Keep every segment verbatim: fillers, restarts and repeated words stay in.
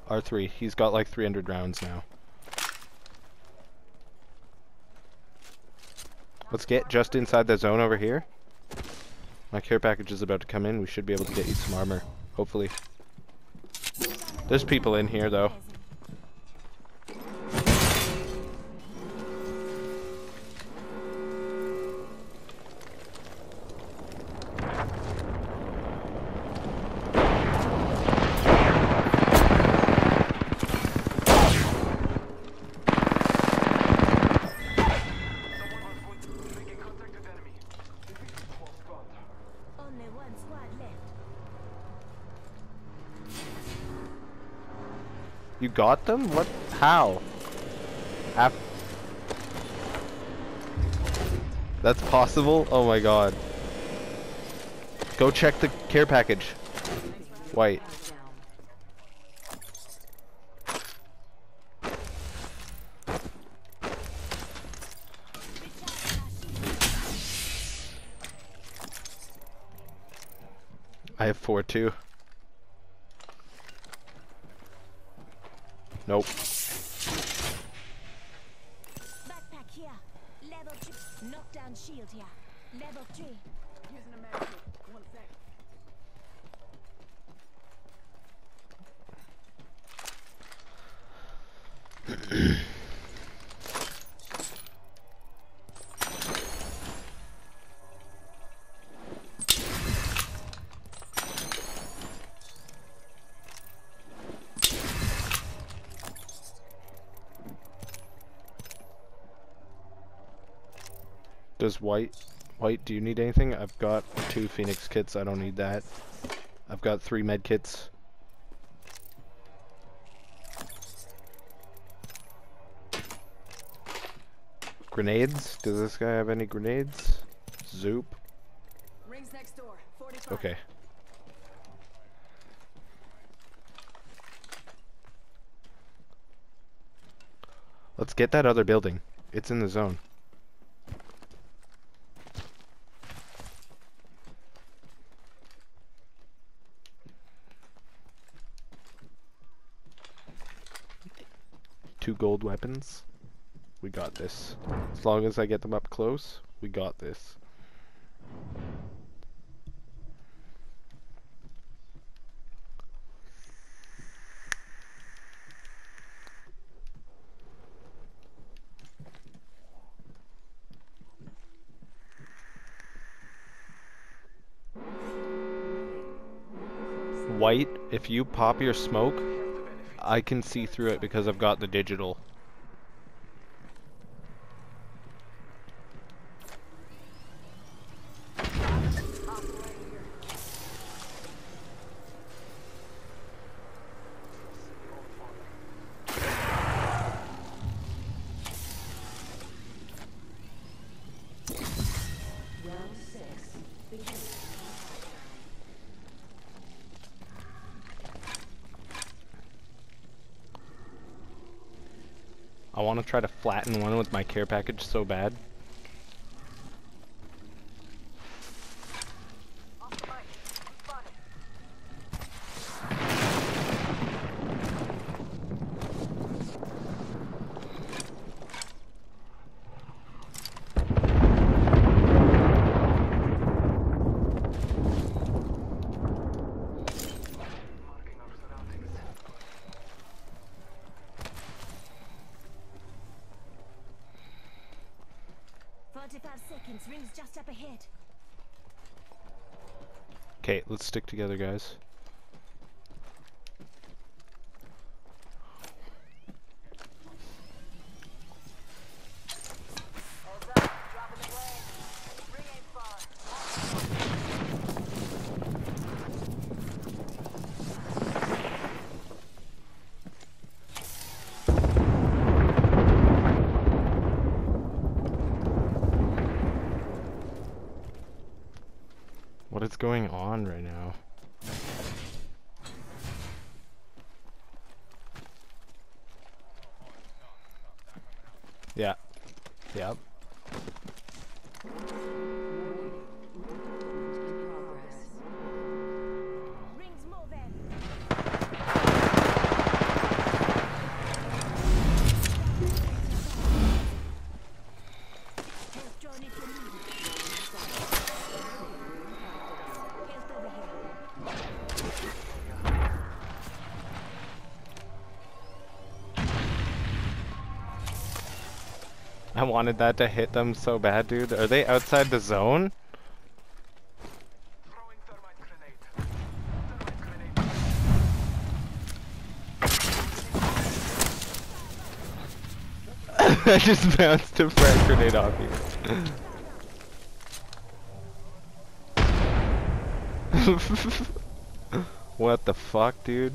R three. He's got like three hundred rounds now. Let's get just inside the zone over here. My care package is about to come in. We should be able to get you some armor, hopefully. There's people in here though. You got them? What? How? Af That's possible? Oh my god. Go check the care package. White. I have four too. Nope. Backpack here. Level two. Knockdown shield here. Level three. Using a mag kit. One sec. Does white, white, do you need anything? I've got two Phoenix kits, I don't need that. I've got three med kits. Grenades? Does this guy have any grenades? Zoop. Rings next door. forty-five. Okay. Let's get that other building. It's in the zone. Two gold weapons. We got this. As long as I get them up close, we got this. White, if you pop your smoke, I can see through it because I've got the digital. I want to try to flatten one with my care package so bad. forty-five seconds. Rings just up ahead. Okay, let's stick together, guys. What is going on right now? Yeah. Yep. Rings moving. I wanted that to hit them so bad, dude. Are they outside the zone? Throwing thermite grenade. Thermite grenade. I just bounced a frag grenade off you. What the fuck, dude?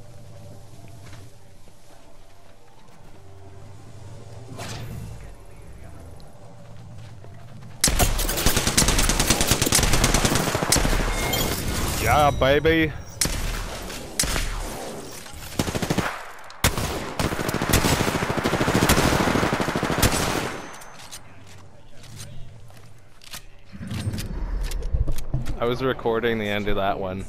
Yeah, baby. I was recording the end of that one.